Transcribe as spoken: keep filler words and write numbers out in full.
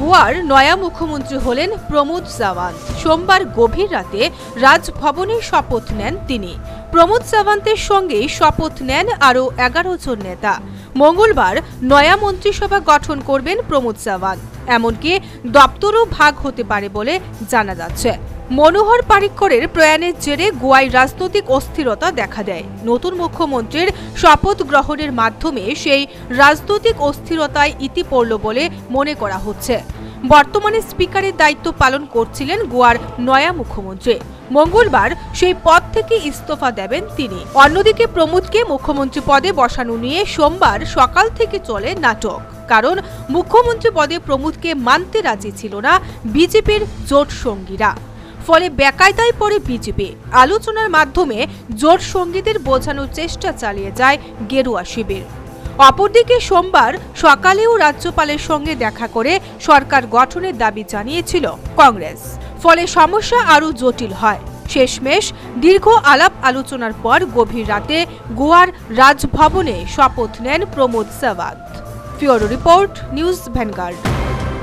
গোয়ার নয়া মুখ্যমন্ত্রী হলেন প্রমোদ সাওয়ান্ত। সোমবার গভীর রাতে রাজভবনে শপথ নেন তিনি। প্রমোদ সাওয়ান্তের সঙ্গে শপথ নেন আরও এগারো জন নেতা। মঙ্গলবার নয়া মন্ত্রিসভা গঠন করবেন প্রমোদ সাওয়ান্ত। এমনকি দপ্তরও ভাগ হতে পারে বলে জানা যাচ্ছে। মনোহর পারিক্করের প্রয়াণের জেরে গোয়ায় রাজনৈতিক অস্থিরতা দেখা দেয়। নতুন মুখ্যমন্ত্রীর শপথ গ্রহণের মাধ্যমে সেই রাজনৈতিক অস্থিরতায় ইতি পড়ল বলে মনে করা হচ্ছে। বর্তমানে স্পিকারের দায়িত্ব পালন করছিলেন গোয়ার নয়া মুখ্যমন্ত্রী। মঙ্গলবার সেই পদ থেকে ইস্তফা দেবেন তিনি। অন্যদিকে প্রমোদকে মুখ্যমন্ত্রী পদে বসানো নিয়ে সোমবার সকাল থেকে চলে নাটক। কারণ মুখ্যমন্ত্রী পদে প্রমোদকে মানতে রাজি ছিল না বিজেপির জোট সঙ্গীরা। ফলে বেকায়দায় পড়ে বিজেপি। আলোচনার মাধ্যমে জোট সঙ্গীদের বোঝানোর চেষ্টা চালিয়ে যায় গেরুয়া শিবির। অপরদিকে সোমবার সকালেও রাজ্যপালের সঙ্গে দেখা করে সরকার গঠনের দাবি জানিয়েছিল কংগ্রেস। ফলে সমস্যা আরও জটিল হয়। শেষমেশ দীর্ঘ আলাপ আলোচনার পর গভীর রাতে গোয়ার রাজভবনে শপথ নেন প্রমোদ সাওয়ান্ত। ফিওরো রিপোর্ট, নিউজ ভ্যানগার্ড।